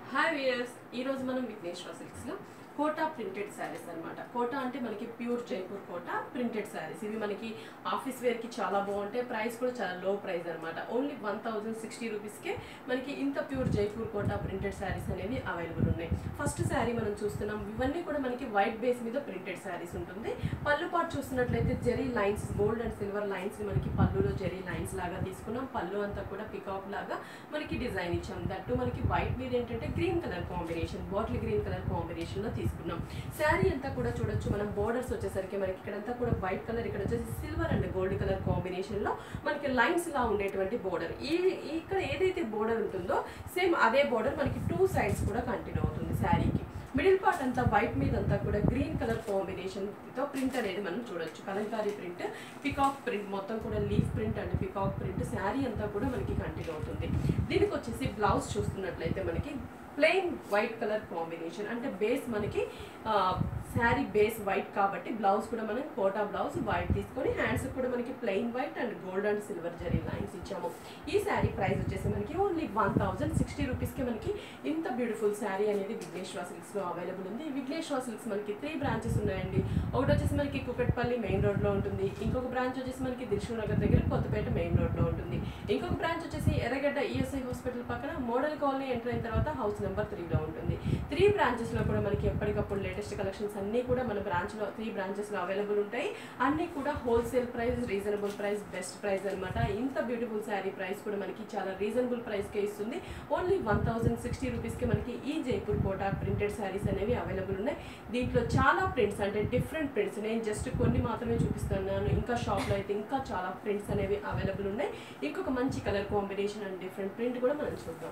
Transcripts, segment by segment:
Hi viewers, ఈ రోజు మనం విఘ్నేశ్వర సిల్క్స్ లో కోటా ప్రింటెడ్ శారీస్ అన్నమాట. కోటా అంటే మనకి ప్యూర్ జైపూర్ కోటా ప్రింటెడ్ శారీస్. ఇవి మనకి ఆఫీస్ వేర్ కి చాలా బాగుంటాయి. ప్రైస్ కూడా చాలా లో ప్రైస్ అన్నమాట. ఓన్లీ 1060 రూపీస్కే మనకి ఇంత ప్యూర్ జైపూర్ కోటా ప్రింటెడ్ శారీస్ అనేవి అవైలబుల్ ఉన్నాయి. ఫస్ట్ శారీ మనం చూస్తున్నాం. ఇవన్నీ కూడా మనకి వైట్ బేస్ మీద ప్రింటెడ్ శారీస్ ఉంటుంది. పళ్ళు పాటు చూస్తున్నట్లయితే zari lines, gold and silver lines మనకి పళ్ళులో జెరీ లైన్స్ లాగా తీసుకున్నాం. పళ్ళు అంతా కూడా పికాక్ లాగా మనకి డిజైన్ ఇచ్చాం. దట్టు మనకి వైట్ మీద ఏంటంటే green colour combination, bottle green colour combination లో తీసుకున్నాం. శారీ అంతా కూడా చూడొచ్చు మనం. బోర్డర్స్ వచ్చేసరికి మనకి ఇక్కడంతా కూడా వైట్ కలర్, ఇక్కడ వచ్చేసి silver and gold colour combination లో మనకి లైన్స్ లా ఉండేటువంటి బోర్డర్. ఇక్కడ ఏదైతే బోర్డర్ ఉంటుందో సేమ్ అదే బోర్డర్ మనకి టూ సైడ్స్ కూడా కంటిన్యూ అవుతుంది శారీకి. మిడిల్ పార్ట్ అంతా వైట్ మీద అంతా కూడా గ్రీన్ కలర్ కాంబినేషన్ తో ప్రింట్ అనేది మనం చూడొచ్చు. కలంకారీ ప్రింట్, పికాక్ ప్రింట్, మొత్తం కూడా leaf print and peacock print sari అంతా కూడా మనకి కంటిన్యూ అవుతుంది. దీనికి వచ్చేసి బ్లౌజ్ చూస్తున్నట్లయితే మనకి ప్లెయిన్ వైట్ కలర్ కాంబినేషన్, అంటే బేస్ మనకి శారీ బేస్ వైట్ కాబట్టి బ్లౌజ్ కూడా మనం కోటా బ్లౌజ్ వైట్ తీసుకొని హ్యాండ్స్ కూడా మనకి plain white and gold and silver zari lines ఇచ్చాము. ఈ శారీ ప్రైస్ వచ్చేసి మనకి ఓన్లీ 1060 రూపీస్కి మనకి ఇంత బ్యూటిఫుల్ శారీ అనేది విఘ్నేశ్వర సిల్క్స్ లో అవైలబుల్ ఉంది. విఘ్నేశ్వర సిల్క్స్ మనకి 3 బ్రాంచెస్ ఉన్నాయండి. ఒకటి వచ్చేసి మనకి కుకట్పల్లి మెయిన్ రోడ్ లో ఉంటుంది. ఇంకొక బ్రాంచ్ వచ్చేసి మనకి దిల్షుక్ నగర్ దగ్గర కొత్తపేట మెయిన్ రోడ్ లో ఉంటుంది. ఇంకొక బ్రాంచ్ వచ్చేసి ఎర్రగడ్డ ఈఎస్ఐ హాస్పిటల్ పక్కన మోడల్ కాలనీ ఎంటర్ అయిన తర్వాత హౌస్ నెంబర్ 3 లో ఉంటుంది. 3 బ్రాంచెస్ లో కూడా మనకి ఎప్పటికప్పుడు లేటెస్ట్ కలెక్షన్స్ అన్ని కూడా మన బ్రాంచ్ లో 3 బ్రాంచెస్ లో అవైలబుల్ ఉంటాయి. అన్ని కూడా wholesale price, reasonable price, best price అన్నమాట. ఇంత బ్యూటిఫుల్ శారీ ప్రైస్ కూడా మనకి చాలా రీజనబుల్ ప్రైస్ కే ఇస్తుంది. ఓన్లీ 1060 రూపీస్ కి మనకి ఈ జైపూర్ కోటా ప్రింటెడ్ శారీస్ అనేవి అవైలబుల్ ఉన్నాయి. దీంట్లో చాలా ప్రింట్స్, అంటే డిఫరెంట్ ప్రింట్స్, నేను జస్ట్ కొన్ని మాత్రమే చూపిస్తున్నాను. ఇంకా షాప్ లో అయితే ఇంకా చాలా ప్రింట్స్ అనేవి అవైలబుల్ ఉన్నాయి. ఇంకొక మంచి colour combination and different print కూడా మనం చూద్దాం.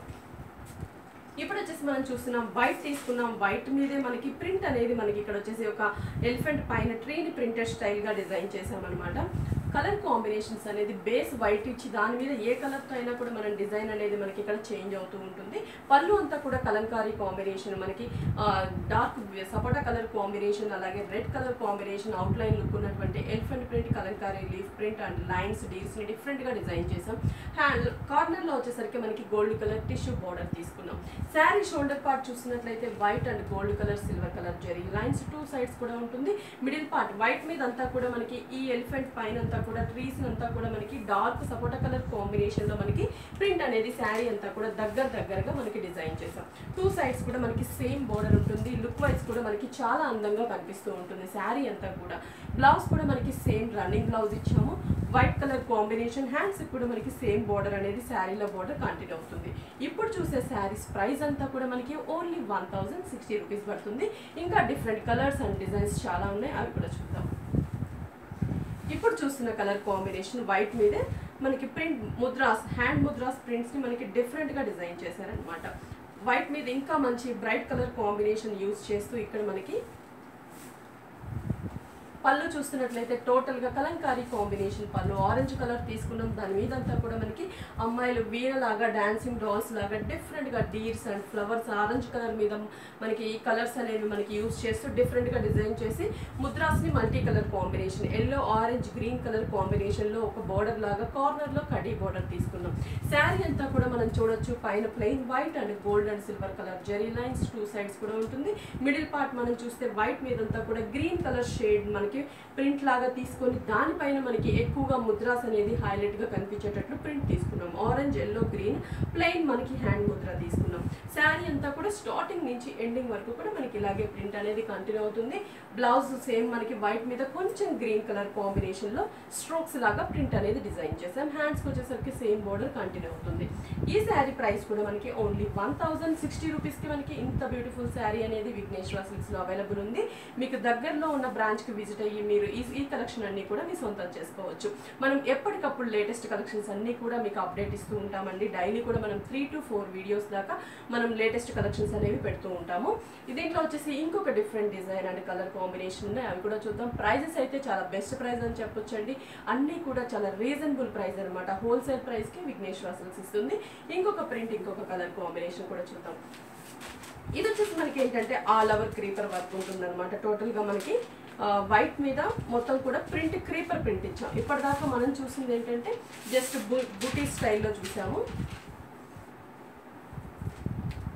ఇప్పుడు వచ్చేసి మనం చూస్తున్నాం వైట్ తీసుకున్నాం. వైట్ మీదే మనకి ప్రింట్ అనేది మనకి ఇక్కడ వచ్చేసి ఒక ఎలిఫెంట్ పైన ట్రీని ప్రింటెడ్ స్టైల్ గా డిజైన్ చేసామన్నమాట. కలర్ కాంబినేషన్స్ అనేది బేస్ వైట్ ఇచ్చి దాని మీద ఏ కలర్ తో అయినా కూడా మనం డిజైన్ అనేది మనకి ఇక్కడ చేంజ్ అవుతూ ఉంటుంది. పళ్ళు అంతా కూడా కలంకారీ కాంబినేషన్, మనకి డార్క్ సపోటా కలర్ కాంబినేషన్, అలాగే red colour combination, outline look ఉన్నటువంటి elephant print, Kalamkari leaf print and lines deals ని డిఫరెంట్ గా డిజైన్ చేసాం. హ్యాండ్ కార్నర్ లో వచ్చేసరికి మనకి గోల్డ్ కలర్ టిష్యూ బోర్డర్ తీసుకున్నాం. శారీ షోల్డర్ పార్ట్ చూసినట్లయితే white and gold colour, silver colour zari lines two sides కూడా ఉంటుంది. మిడిల్ పార్ట్ వైట్ మీద అంతా కూడా మనకి ఈ ఎలిఫెంట్ పైన అంతా కూడా ట్రీస్ అంతా కూడా మనకి డార్క్ సపోటా కలర్ కాంబినేషన్ లో మనకి ప్రింట్ అనేది శారీ అంతా కూడా దగ్గరగా మనకి డిజైన్ చేసాం. టూ సైడ్స్ కూడా మనకి సేమ్ బోర్డర్ ఉంటుంది. లుక్ వైజ్ కూడా మనకి చాలా అందంగా కనిపిస్తూ ఉంటుంది శారీ అంతా కూడా. బ్లౌజ్ కూడా మనకి సేమ్ రన్నింగ్ బ్లౌజ్ ఇచ్చాము. వైట్ కలర్ కాంబినేషన్, హ్యాండ్స్ కూడా మనకి సేమ్ బోర్డర్ అనేది శారీలో బోర్డర్ కంటిన్యూ అవుతుంది. ఇప్పుడు చూసే శారీస్ ప్రైస్ అంతా కూడా మనకి ఓన్లీ 1060 రూపీస్ పడుతుంది. ఇంకా డిఫరెంట్ కలర్స్ అండ్ డిజైన్స్ చాలా ఉన్నాయి, అవి కూడా చూద్దాం. ఇప్పుడు చూస్తున్న కలర్ కాంబినేషన్ వైట్ మీదే మనకి ప్రింట్ ముద్రాస్, హ్యాండ్ ముద్రాస్ ప్రింట్స్ ని మనకి డిఫరెంట్ గా డిజైన్ చేశారనమాట. వైట్ మీద ఇంకా మంచి బ్రైట్ కలర్ కాంబినేషన్ యూజ్ చేస్తూ ఇక్కడ మనకి పళ్ళు చూస్తున్నట్లయితే టోటల్ గా Kalamkari combination pallu, orange colour తీసుకున్నాం. దాని మీద అంతా కూడా మనకి అమ్మాయిలు వీణలాగా, డాన్సింగ్ డాల్స్ లాగా డిఫరెంట్ గా deers and flowers orange colour మీద మనకి ఈ కలర్స్ అనేవి మనకి యూజ్ చేస్తూ డిఫరెంట్ గా డిజైన్ చేసి ముద్రాస్ ని multi colour combination, yellow orange green colour combination లో ఒక బోర్డర్ లాగా కార్నర్ లో కడీ బోర్డర్ తీసుకున్నాం. శారీ అంతా కూడా మనం చూడొచ్చు. పైన plain white and gold and silver colour zari lines two sides కూడా ఉంటుంది. మిడిల్ పార్ట్ మనం చూస్తే వైట్ మీద అంతా కూడా గ్రీన్ కలర్ షేడ్ మనకి ప్రింట్ లాగా తీసుకొని దానిపైన మనకి ఎక్కువగా ముద్రాస్ అనేది హైలైట్ గా కనిపించేటట్లు ప్రింట్ తీసుకున్నాం. ఆరెంజ్, ఎల్లో, గ్రీన్ ప్లెయిన్ మనకి హ్యాండ్ ముద్ర తీసుకున్నాం. శారీ అంతా కూడా స్టార్టింగ్ నుంచి ఎండింగ్ వరకు కూడా మనకి ఇలాగే ప్రింట్ అనేది కంటిన్యూ అవుతుంది. బ్లౌజ్ సేమ్ మనకి వైట్ మీద కొంచెం గ్రీన్ కలర్ కాంబినేషన్ లో స్ట్రోక్స్ లాగా ప్రింట్ అనేది డిజైన్ చేసాం. హ్యాండ్స్ వచ్చేసరికి సేమ్ బోర్డర్ కంటిన్యూ అవుతుంది. ఈ శారీ ప్రైస్ కూడా మనకి ఓన్లీ 1060 రూపీస్ కి మనకి ఇంత బ్యూటిఫుల్ శారీ అనేది విఘ్నేశ్వర సిల్క్స్ లో అవైలబుల్ ఉంది. మీకు దగ్గరలో ఉన్న బ్రాంచ్ కి విజిట్ అయ్యి మీరు ఈ కలెక్షన్ అన్ని కూడా మీ సొంతం చేసుకోవచ్చు. మనం ఎప్పటికప్పుడు లేటెస్ట్ కలెక్షన్స్ అన్ని కూడా మీకు అప్డేట్ ఇస్తూ ఉంటామండి. డైలీ కూడా మనం 3 to 4 వీడియోస్ దాకా మనం లేటెస్ట్ కలెక్షన్స్ అనేవి పెడుతూ ఉంటాము. దీంట్లో వచ్చేసి ఇంకొక different design and colour combination ఉన్నాయి, అవి కూడా చూద్దాం. ప్రైజెస్ అయితే చాలా బెస్ట్ ప్రైస్ అని చెప్పొచ్చండి. అన్ని కూడా చాలా రీజనబుల్ ప్రైస్ అనమాట. హోల్సేల్ ప్రైస్ కి విఘ్నేశ్వర సిల్క్స్ ఇస్తుంది. ఇంకొక ప్రింట్, ఇంకొక కలర్ కాంబినేషన్ కూడా చూద్దాం. ఇది వచ్చేసి మనకి ఏంటంటే ఆల్ ఓవర్ క్రీపర్ వర్క్ ఉంటుంది అనమాట. టోటల్ గా మనకి వైట్ మీద మొత్తం కూడా ప్రింట్, క్రీపర్ ప్రింట్ ఇచ్చాం. ఇప్పటిదాకా మనం చూసింది ఏంటంటే జస్ట్ బూటీ స్టైల్లో చూసాము.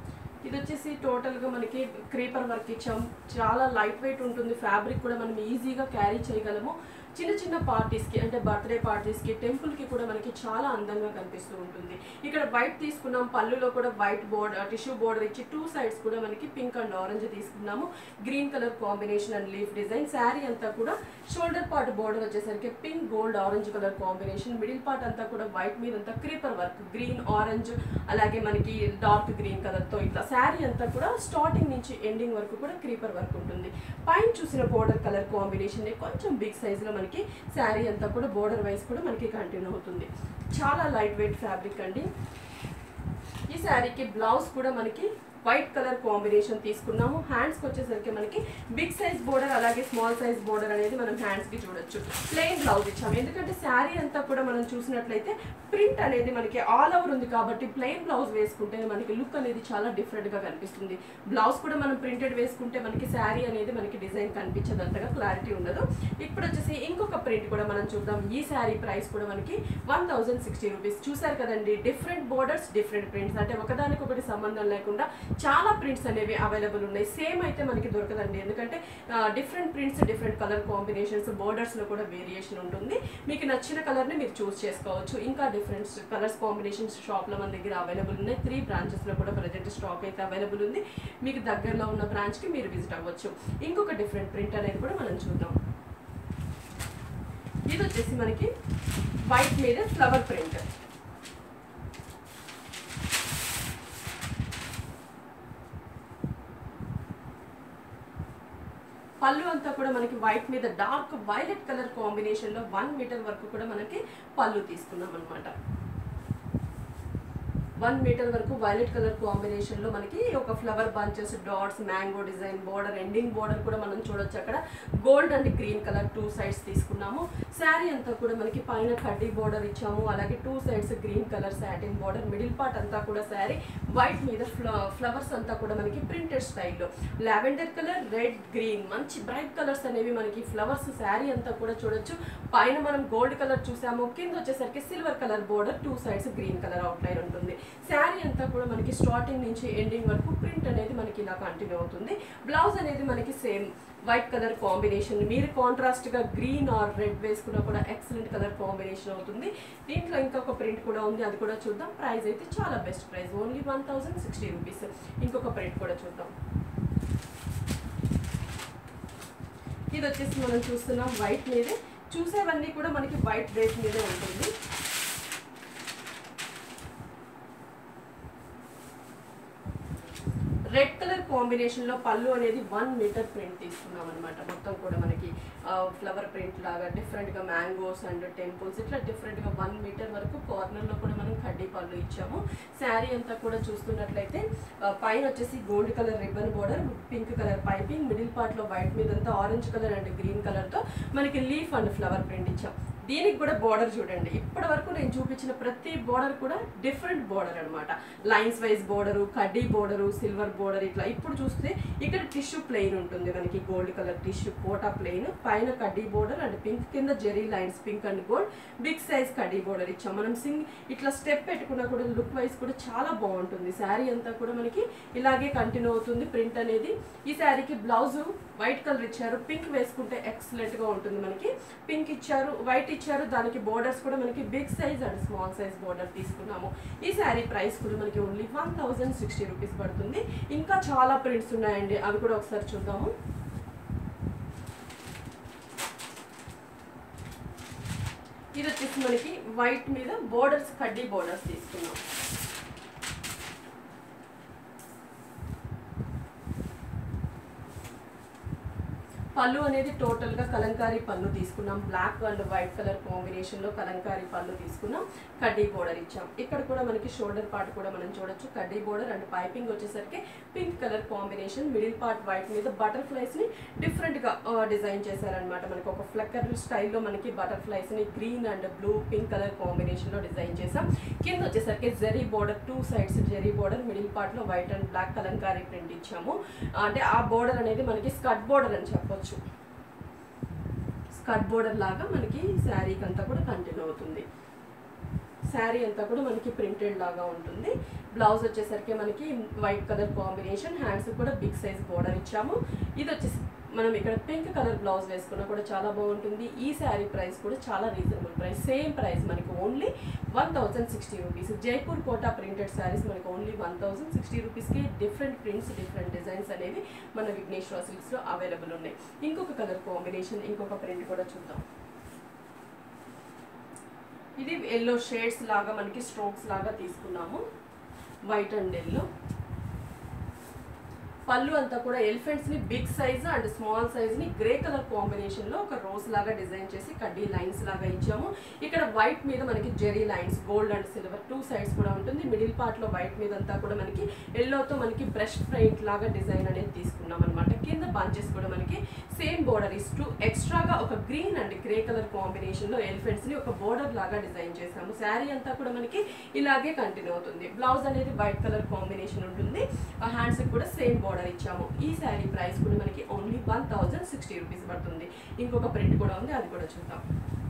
ఇది వచ్చేసి టోటల్గా మనకి క్రీపర్ వర్క్ ఇచ్చాం. చాలా లైట్ వెయిట్ ఉంటుంది, ఫ్యాబ్రిక్ కూడా మనం ఈజీగా క్యారీ చేయగలము. చిన్న చిన్న పార్టీస్కి అంటే బర్త్డే పార్టీస్కి, టెంపుల్కి కూడా మనకి చాలా అందంగా కనిపిస్తూ ఉంటుంది. ఇక్కడ వైట్ తీసుకున్నాం, పళ్ళులో కూడా వైట్ బోర్డర్ టిష్యూ బోర్డర్ ఇచ్చి 2 sides కూడా మనకి పింక్ అండ్ ఆరెంజ్ తీసుకున్నాము. Green colour combination and leaf design. Sari అంతా కూడా షోల్డర్ పార్ట్ బోర్డర్ వచ్చేసరికి pink gold orange colour combination. Middle part అంతా కూడా వైట్ మీద అంతా క్రీపర్ వర్క్, గ్రీన్ ఆరెంజ్ అలాగే మనకి డార్క్ గ్రీన్ కలర్తో ఇట్లా శారీ అంతా కూడా స్టార్టింగ్ నుంచి ఎండింగ్ వరకు కూడా క్రీపర్ వర్క్ ఉంటుంది. పైన చూసిన బోర్డర్ కలర్ కాంబినేషన్ కొంచెం బిగ్ సైజులో మనకి శారీ అంతా కూడా బోర్డర్ వైజ్ కూడా మనకి కంటిన్యూ అవుతుంది. చాలా లైట్ వెయిట్ ఫ్యాబ్రిక్ అండి. ఈ శారీకి బ్లౌజ్ కూడా మనకి వైట్ కలర్ కాంబినేషన్ తీసుకున్నాము. హ్యాండ్స్కి వచ్చేసరికి మనకి బిగ్ సైజ్ బోర్డర్ అలాగే స్మాల్ సైజ్ బోర్డర్ అనేది మనం హ్యాండ్స్కి చూడొచ్చు. ప్లెయిన్ బ్లౌజ్ ఇచ్చాము, ఎందుకంటే శారీ అంతా కూడా మనం చూసినట్లయితే ప్రింట్ అనేది మనకి ఆల్ ఓవర్ ఉంది కాబట్టి ప్లెయిన్ బ్లౌజ్ వేసుకుంటే మనకి లుక్ అనేది చాలా డిఫరెంట్గా కనిపిస్తుంది. బ్లౌజ్ కూడా మనం ప్రింటెడ్ వేసుకుంటే మనకి శారీ అనేది మనకి డిజైన్ కనిపించదు, అంతగా క్లారిటీ ఉండదు. ఇప్పుడు వచ్చేసి ఇంకొక ప్రింట్ కూడా మనం చూద్దాం. ఈ శారీ ప్రైస్ కూడా మనకి 1060 రూపీస్. చూసారు కదండి, డిఫరెంట్ బోర్డర్స్ డిఫరెంట్ ప్రింట్స్, అంటే ఒకదానికొకటి సంబంధం లేకుండా చాలా ప్రింట్స్ అనేవి అవైలబుల్ ఉన్నాయి. సేమ్ అయితే మనకి దొరకదండి, ఎందుకంటే different prints different colour combinations, బోర్డర్స్లో కూడా వేరియేషన్ ఉంటుంది. మీకు నచ్చిన కలర్ని మీరు చూస్ చేసుకోవచ్చు. ఇంకా డిఫరెంట్ కలర్స్ కాంబినేషన్స్ షాప్లో మన దగ్గర అవైలబుల్ ఉన్నాయి. 3 branches కూడా ప్రజెంట్ స్టాక్ అయితే అవైలబుల్ ఉంది. మీకు దగ్గరలో ఉన్న బ్రాంచ్కి మీరు విజిట్ అవ్వచ్చు. ఇంకొక డిఫరెంట్ ప్రింట్ అనేది కూడా మనం చూద్దాం. ఇది వచ్చేసి మనకి వైట్ మీద ఫ్లవర్ ప్రింట్. పళ్ళు అంతా కూడా మనకి వైట్ మీద డార్క్ వైలెట్ కలర్ కాంబినేషన్లో 1 మీటర్ వరకు కూడా మనకి పళ్ళు తీసుకున్నాం అనమాట. 1 మీటర్ వరకు వైలెట్ కలర్ కాంబినేషన్లో మనకి ఒక flower bunches, dots, mango design, border ending border కూడా మనం చూడొచ్చు. అక్కడ gold and green colour 2 sides తీసుకున్నాము. శారీ అంతా కూడా మనకి పైన కడ్డీ బోర్డర్ ఇచ్చాము, అలాగే 2 sides green colour satin border. Middle part అంతా కూడా శారీ వైట్ మీద ఫ్లవర్స్ అంతా కూడా మనకి ప్రింటెడ్ స్టైల్లో లావెండర్ కలర్, రెడ్, గ్రీన్ మంచి బ్రైట్ కలర్స్ అనేవి మనకి ఫ్లవర్స్ శారీ అంతా కూడా చూడొచ్చు. పైన మనం గోల్డ్ కలర్ చూసాము, కింద వచ్చేసరికి silver colour border, 2 sides green colour outline ఉంటుంది. శారీ అంతా కూడా మనకి స్టార్టింగ్ నుంచి ఎండింగ్ వరకు ప్రింట్ అనేది మనకి ఇలా కంటిన్యూ అవుతుంది. బ్లౌజ్ అనేది మనకి సేమ్ వైట్ కలర్ కాంబినేషన్. మీరు కాంట్రాస్ట్గా గ్రీన్ ఆర్ రెడ్ వేసుకున్నా కూడా ఎక్సలెంట్ కలర్ కాంబినేషన్ అవుతుంది. దీంట్లో ఇంకొక ప్రింట్ కూడా ఉంది, అది కూడా చూద్దాం. ప్రైస్ అయితే చాలా బెస్ట్ ప్రైస్, ఓన్లీ 1060 రూపీస్. ఇంకొక ప్రింట్ కూడా చూద్దాం. ఇది వచ్చేసి మనం చూస్తున్నాం వైట్ మీదే. చూసేవన్నీ కూడా మనకి వైట్ బేస్ మీదే ఉంటుంది. రెడ్ కలర్ కాంబినేషన్లో పళ్ళు అనేది 1 మీటర్ ప్రింట్ తీసుకున్నాం అనమాట. మొత్తం కూడా మనకి ఫ్లవర్ ప్రింట్ లాగా డిఫరెంట్గా మ్యాంగోస్ అండ్ టెంపుల్స్ ఇట్లా డిఫరెంట్గా 1 మీటర్ వరకు కార్నర్లో కూడా మనం కడ్డీ పళ్ళు ఇచ్చాము. శారీ అంతా కూడా చూస్తున్నట్లయితే పైన వచ్చేసి gold colour ribbon border, pink colour piping, middle పార్ట్లో వైట్ మీద అంతా ఆరెంజ్ కలర్ అండ్ గ్రీన్ కలర్తో మనకి లీఫ్ అండ్ ఫ్లవర్ ప్రింట్ ఇచ్చాం. దీనికి కూడా బోర్డర్ చూడండి, ఇప్పటి వరకు నేను చూపించిన ప్రతి బోర్డర్ కూడా డిఫరెంట్ బోర్డర్ అనమాట. లైన్స్ వైజ్ బోర్డరు, కడ్డీ బోర్డరు, సిల్వర్ బోర్డర్ ఇట్లా. ఇప్పుడు చూస్తే ఇక్కడ టిష్యూ ప్లెయిన్ ఉంటుంది మనకి, gold colour tissue Kota plain, పైన కడ్డీ బోర్డర్ అండ్ పింక్, కింద zari lines pink and gold, big size కడ్డీ బోర్డర్ ఇచ్చాం. మనం ఇట్లా స్టెప్ పెట్టుకున్నా కూడా లుక్ వైజ్ కూడా చాలా బాగుంటుంది. శారీ అంతా కూడా మనకి ఇలాగే కంటిన్యూ అవుతుంది ప్రింట్ అనేది. ఈ శారీకి బ్లౌజ్ వైట్ కలర్ ఇచ్చారు, పింక్ వేసుకుంటే ఎక్సలెంట్గా ఉంటుంది. మనకి పింక్ ఇచ్చారు, వైట్ ఇచ్చారు, దానికి బోర్డర్స్ కూడా మనకి big size and small size border తీసుకున్నాము. ఈ శారీ ప్రైస్ కూడా మనకి ఓన్లీ 1060 రూపీస్ పడుతుంది. ఇంకా చాలా ప్రింట్స్ ఉన్నాయండి, అవి కూడా ఒకసారి చూద్దాము. ఇది వచ్చేసి మనకి వైట్ మీద బోర్డర్స్, కడ్డీ బోర్డర్స్ తీసుకున్నాం. పళ్ళు అనేది టోటల్గా కలంకారీ పళ్ళు తీసుకున్నాం. బ్లాక్ అండ్ వైట్ కలర్ కాంబినేషన్లో కలంకారీ పళ్ళు తీసుకున్నాం. కడ్డీ బోర్డర్ ఇచ్చాం. ఇక్కడ కూడా మనకి షోల్డర్ పార్ట్ కూడా మనం చూడొచ్చు. కడ్డీ బోర్డర్ అండ్ పైపింగ్ వచ్చేసరికి pink colour combination. Middle part white మీద బటర్ఫ్లైస్ని డిఫరెంట్గా డిజైన్ చేశారనమాట. మనకి ఒక ఫ్లక్కర్ స్టైల్లో మనకి బటర్ఫ్లైస్ని green and blue pink colour కాంబినేషన్లో డిజైన్ చేసాం. కింద వచ్చేసరికి zari border, 2 sides zari border, middle పార్ట్లో white and black Kalamkari print ఇచ్చాము. అంటే ఆ బోర్డర్ అనేది మనకి స్కర్ట్ బోర్డర్ అని చెప్పొచ్చు. స్కర్ట్ బోర్డర్ లాగా మనకి శారీకి అంతా కూడా కంటిన్యూ అవుతుంది. శారీ అంతా కూడా మనకి ప్రింటెడ్ లాగా ఉంటుంది. బ్లౌజ్ వచ్చేసరికి మనకి వైట్ కలర్ కాంబినేషన్, హ్యాండ్స్ కూడా బిగ్ సైజ్ బోర్డర్ ఇచ్చాము. ఇది వచ్చేసి మనం ఇక్కడ పింక్ కలర్ బ్లౌజ్ వేసుకున్నా కూడా చాలా బాగుంటుంది. ఈ శారీ ప్రైస్ కూడా చాలా రీజనబుల్ ప్రైస్, సేమ్ ప్రైస్ మనకి only 1060 rupees. Jaipur Kota printed saris మనకి ఓన్లీ 1060 రూపీస్కి డిఫరెంట్ ప్రింట్స్, డిఫరెంట్ డిజైన్స్ అనేవి మన విఘ్నేశ్వర సిల్క్స్లో అవైలబుల్ ఉన్నాయి. ఇంకొక కలర్ కాంబినేషన్, ఇంకొక ప్రింట్ కూడా చూద్దాం. ఇది ఎల్లో షేడ్స్ లాగా మనకి స్ట్రోక్స్ లాగా తీసుకున్నాము, వైట్ అండ్ ఎల్లో. పళ్ళు అంతా కూడా ఎలిఫెంట్స్ ని big size and small size ని గ్రే కలర్ కాంబినేషన్ లో ఒక రోజ్ లాగా డిజైన్ చేసి కడ్డీ లైన్స్ లాగా ఇచ్చాము. ఇక్కడ వైట్ మీద మనకి zari lines, gold and silver 2 sides కూడా ఉంటుంది. మిడిల్ పార్ట్ లో వైట్ మీద అంతా కూడా మనకి ఎల్లోతో మనకి బ్రష్ పెయింట్ లాగా డిజైన్ అనేది తీసుకున్నాం అనమాట. కింద బంచెస్ కూడా మనకి సేమ్ బోర్డర్ ఇస్తూ ఎక్స్ట్రాగా ఒక green and grey colour combination లో ఎలిఫెంట్స్ ని ఒక బోర్డర్ లాగా డిజైన్ చేసాము. శారీ అంతా కూడా మనకి ఇలాగే కంటిన్యూ అవుతుంది. బ్లౌజ్ అనేది వైట్ కలర్ కాంబినేషన్ ఉంటుంది. హ్యాండ్స్ కూడా సేమ్ బోర్డర్ ఇచ్చాము. ఈ శారీ ప్రైస్ కూడా మనకి ఓన్లీ 1060 రూపీస్ పడుతుంది. ఇంకొక ప్రింట్ కూడా ఉంది, అది కూడా చూద్దాం.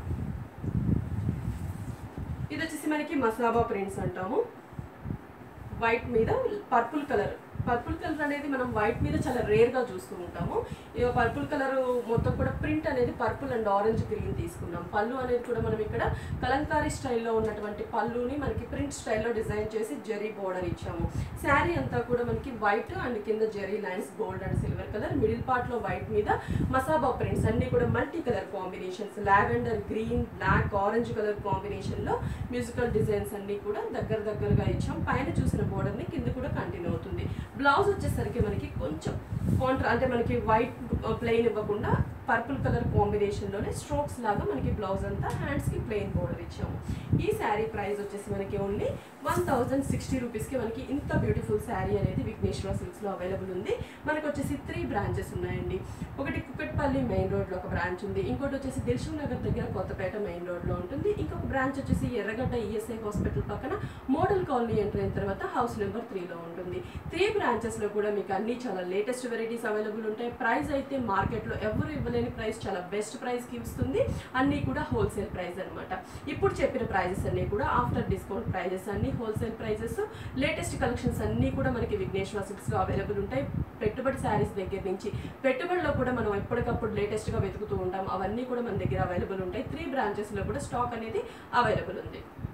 ఇది వచ్చేసి మనకి మసాబా ప్రింట్స్ అంటాము. వైట్ మీద పర్పుల్ కలర్ అనేది మనం వైట్ మీద చాలా రేర్ గా చూస్తూ ఉంటాము. ఈ పర్పుల్ కలర్ మొత్తం కూడా ప్రింట్ అనేది పర్పుల్ అండ్ ఆరెంజ్ గ్రీన్ తీసుకున్నాం. పళ్ళు అనేది కూడా మనం ఇక్కడ కలంకారీ స్టైల్లో ఉన్నటువంటి పళ్ళుని మనకి ప్రింట్ స్టైల్లో డిజైన్ చేసి జెరీ బోర్డర్ ఇచ్చాము. శారీ అంతా కూడా మనకి వైట్ అండ్ కింద zari lines, gold and silver colour. Middle part లో వైట్ మీద మసాబా ప్రింట్స్ అన్ని కూడా multi colour combinations, lavender, green, black, orange colour combination లో మ్యూజికల్ డిజైన్స్ అన్ని కూడా దగ్గరగా ఇచ్చాం. పైన చూసిన బోర్డర్ ని కింద కూడా కంటిన్యూ అవుతుంది. బ్లౌజ్ వచ్చేసరికి మనకి కొంచెం అంటే మనకి వైట్ ప్లెయిన్ ఇవ్వకుండా పర్పుల్ కలర్ కాంబినేషన్లోనే స్ట్రోక్స్ లాగా మనకి బ్లౌజ్ అంతా, హ్యాండ్స్కి ప్లెయిన్ బోర్డర్ ఇచ్చాము. ఈ శారీ ప్రైస్ వచ్చేసి మనకి ఓన్లీ 1060 రూపీస్కి మనకి ఇంత బ్యూటిఫుల్ శారీ అనేది విఘ్నేశ్వర సిల్క్స్లో అవైలబుల్ ఉంది. మనకు వచ్చేసి 3 బ్రాంచెస్ ఉన్నాయండి. ఒకటి కుక్కట్పల్లి మెయిన్ రోడ్లో ఒక బ్రాంచ్ ఉంది, ఇంకోటి వచ్చేసి దిల్షుక్ నగర్ దగ్గర కొత్తపేట మెయిన్ రోడ్లో ఉంటుంది, ఇంకొక బ్రాంచ్ వచ్చేసి ఎర్రగడ్డ ఈఎస్ఐ హాస్పిటల్ పక్కన మోడల్ కాలనీ ఎంటర్ అయిన తర్వాత హౌస్ నెంబర్ 3లో ఉంటుంది. 3 బ్రాంచెస్లో కూడా మీకు అన్ని చాలా లేటెస్ట్ వెరైటీస్ అవైలబుల్ ఉంటాయి. ప్రైస్ అయితే మార్కెట్లో ఎవరు ఇవ్వలేని ప్రైస్, చాలా బెస్ట్ ప్రైస్కి ఇస్తుంది. అన్నీ కూడా హోల్సేల్ ప్రైస్ అనమాట. ఇప్పుడు చెప్పిన ప్రైజెస్ అన్నీ కూడా ఆఫ్టర్ డిస్కౌంట్ ప్రైజెస్, అన్ని హోల్సేల్ ప్రైజెస్. లేటెస్ట్ కలెక్షన్స్ అన్నీ కూడా మనకి విఘ్నేశ్వర సిల్క్స్లో అవైలబుల్ ఉంటాయి. పెట్టుబడి శారీస్ దగ్గర నుంచి పెట్టుబడిలో కూడా మనం ఎప్పటికప్పుడు లేటెస్ట్గా వెతుకుతూ ఉంటాం. అవన్నీ కూడా మన దగ్గర అవైలబుల్ ఉంటాయి. 3 బ్రాంచెస్లో కూడా స్టాక్ అనేది అవైలబుల్ ఉంది.